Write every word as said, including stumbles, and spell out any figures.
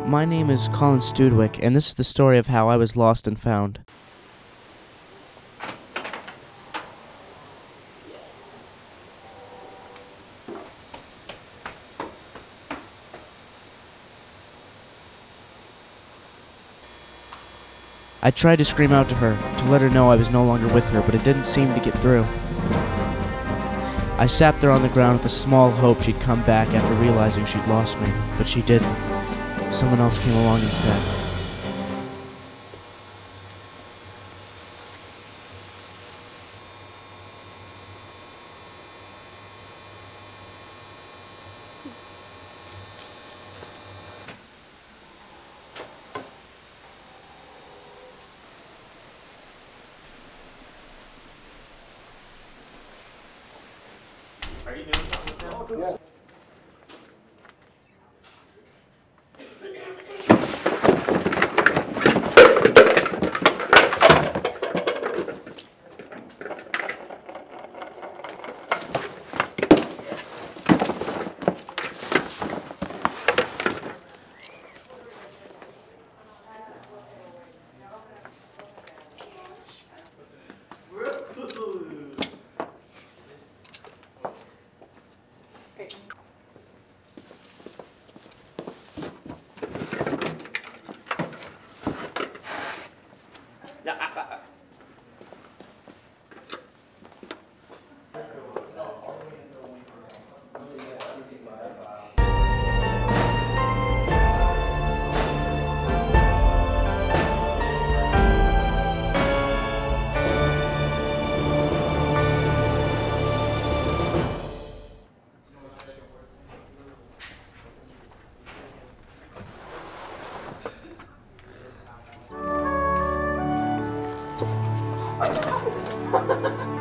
my name is Colin Studwick, and this is the story of how I was lost and found. I tried to scream out to her, to let her know I was no longer with her, but it didn't seem to get through. I sat there on the ground with a small hope she'd come back after realizing she'd lost me, but she didn't. Someone else came along instead. Are you doing something with them? Yeah. Ha ha ha!